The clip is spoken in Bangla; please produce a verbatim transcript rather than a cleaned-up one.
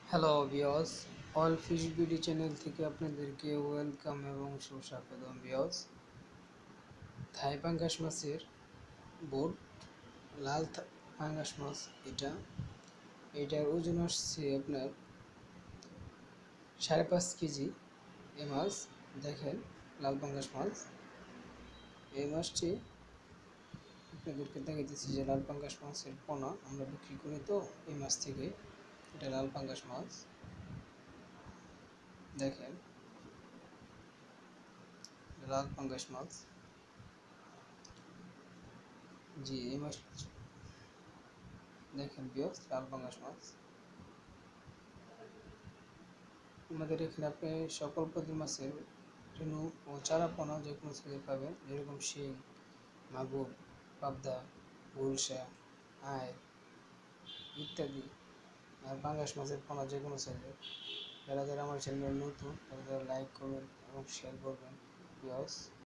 Hello viewers, all fish BD channel থেকে আপনাদেরকে ওয়েলকাম এবং সুস্বাগতম ভিউয়ার্স। থাই পাঙ্গাস মাছের বোট, লাল থা- পাঙ্গাস মাছ এটা এটার ওজন আসছে আপনার সাড়ে পাঁচ কেজি। এই মাছ দেখেন, লাল পাঙ্গাস মাছ। এই মাছটি আপনাদেরকে দেখাইতেছি যে লাল পাঙ্গাস মাছের পোনা আমরা বিক্রি করি, তো এই মাছ থেকে এটা লাল পাঙ্গাস মাছ দেখেন, লাল পাঙ্গাস মাছ। জি, এই মাছ দেখেন ভিউয়ার্স, লাল পাঙ্গাস মাছ। আমাদের এখানে আপনি সকল প্রকার মাছের রেণু ও চারা পোনা যে কোনো সাইজের পাবেন, যেরকম শিং, মাগুর, পাবদা, গুলশা, আয় ইত্যাদি। আর পাঙ্গাস মাছের পোনা যে কোনো সাইজের। যারা যারা আমার চ্যানেল নতুন তারা তারা লাইক করবেন এবং শেয়ার করবেন ভিউয়ার্স।